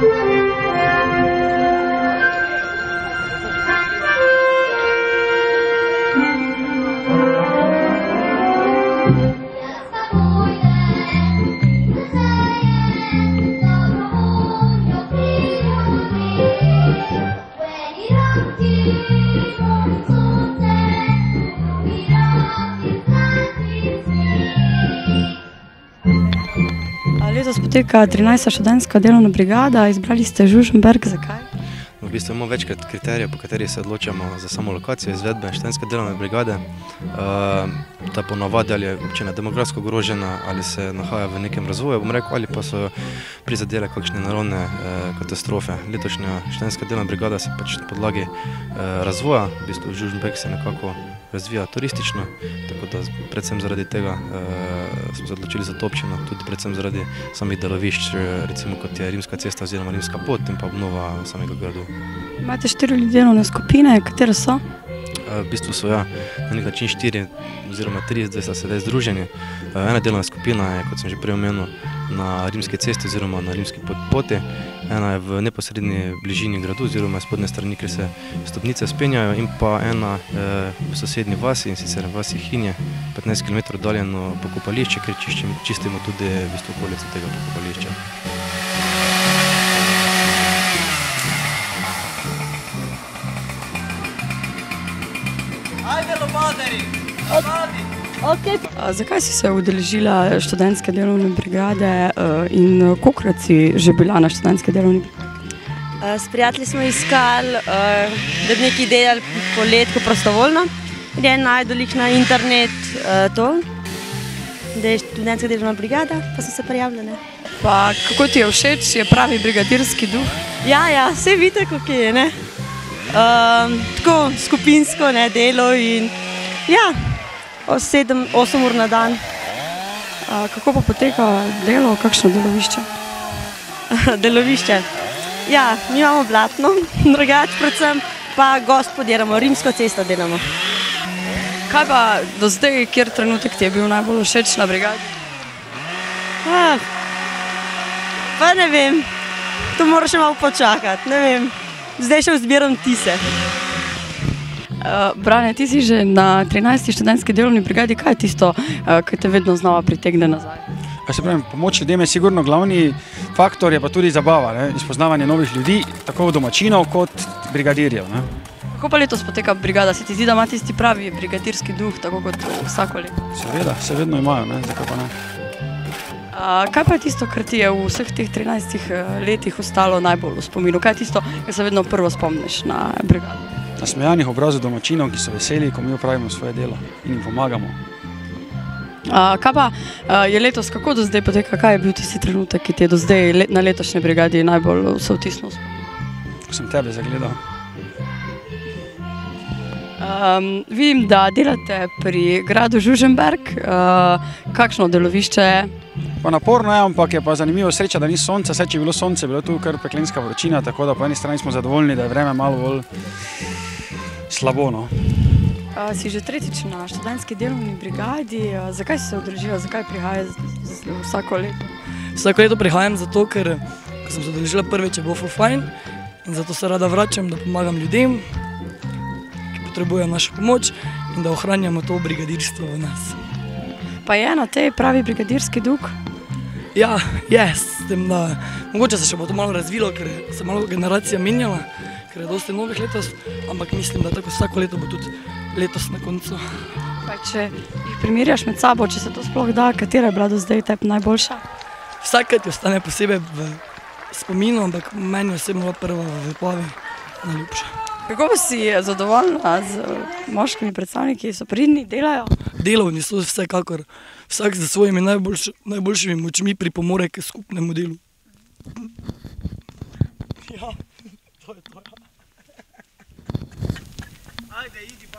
Letos poteka 13. študentska delovna brigada, izbrali ste Žužemberk, zakaj? V bistvu imamo več kriterijev, po katerih se odločamo za samo lokacijo izvedbe študentske delovne brigade. Da ponavadi ali je občina demografsko ogrožena ali se nahaja v nekem razvoju, bom rekel, ali pa so prizadele kakšne naravne katastrofe. Letošnja študentska delovna brigada se pač na podlagi razvoja, v bistvu Žužemberk se nekako razvija turistično, tako da predvsem zaradi tega smo se odločili za to občino, tudi predvsem zaradi samih delovišč, recimo kot je Rimska cesta oziroma Rimska pot in pa obnova samega gradu. Imate 4 delovne skupine, katere so? V bistvu so na nek način 4 oziroma 3, zdaj sta sedaj združeni. Ena delovna skupina je, kot sem že prej omenil, na Rimski cesti oziroma na Rimski poti. Ena je v neposredni bližini gradu oziroma spodnje strani, kjer se stopnice spenjajo, in pa ena v sosednji vasi, in sicer vasi Hinje, 15 km oddaljeno pokopališče, kjer čistimo tudi v bistvu okolico tega pokopališča. Ajde, lopateri! Lopati! Zakaj si se udeležila študentske delovne brigade in kolikokrat si že bila na študentske delovni brigadi? S prijatelji smo iskali, da bi nekaj delali poletko prostovoljno. In je najdel na internet to, da je študentska delovna brigada, pa sem se prijavila. Pa kako ti je všeč, je pravi brigadirski duh? Ja, vse vidite, kako je, ne? Tako skupinsko delo in ja, 7-8 ur na dan. Kako pa poteka delo, kakšno delovišče? Delovišče? Ja, mi imamo blatno, drugače predvsem pa gost podiramo, Rimsko cesto delamo. Kaj pa do zdaj, kjer trenutek ti je bil najbolj všeč na brigadi? Pa ne vem, to moraš še malo počakati, ne vem. Zdaj še vzbiram tise. Brane, ti si že na 13. študentski delovni brigadi, kaj je tisto, kaj te vedno znova pritegne nazaj? Se pravim, pomoč ljudem je sigurno glavni faktor, je pa tudi zabava, izpoznavanje novih ljudi, tako domačinov kot brigadirjev. Kako pa letos poteka brigada? Se ti zdi, da ima tisti pravi brigadirski duh, tako kot vsako leto? Seveda, se vedno imajo, zakaj pa ne. Kaj pa je tisto, kar ti je v vseh teh 13 letih ostalo najbolj v spominu? Kaj je tisto, kar se vedno prvo spomniš na brigado? Nasmejanih obrazov domačinov, ki so veseli, ko mi opravimo svoje delo in jim pomagamo. Kaj pa je letos, kako do zdaj poteka? Kaj je bil tisti trenutek, ki ti je do zdaj na letošnji brigadi najbolj se vtisnil v spomin? Ko sem tebe zagledal. Vidim, da delate pri gradu Žužemberk. Kakšno delovišče je? Pa naporno je, ampak je pa zanimivo sreča, da ni sonca. Če je bilo sonce, je bilo tu kar peklenska vročina, tako da po eni strani smo zadovoljni, da je vreme malo bolj slabo. Si že tretjič na študentski delovni brigadi. Zakaj si se udeležila, zakaj prihajaš vsako leto? Vsako leto prihajam zato, ker sem se udeležila prvič, je bilo ful fajn in zato se rada vračam, da pomagam ljudem, ki potrebujejo našo pomoč in da ohranjamo to brigadirstvo v nas. Pa je na tej pravi brigadirski duh? Ja, je, s tem, da mogoče se še bo to malo razvilo, ker se malo generacija menjala, ker je dosti novih letos, ampak mislim, da tako vsako leto bo tudi letos na koncu. Pa če jih primerjaš med sabo, če se to sploh da, katera je bila do zdaj tebi najboljša? Vsaka ti ostane posebej v spominu, ampak meni osebno bila prva v Vipavi najljubša. Kako pa si zadovoljna z moškimi predstavniki, so pridni, delajo? Delovni so vsekakor. Vsak za svojimi najboljšimi močmi pripomore k skupnemu delu. Ja, to je to. Ajde, idi.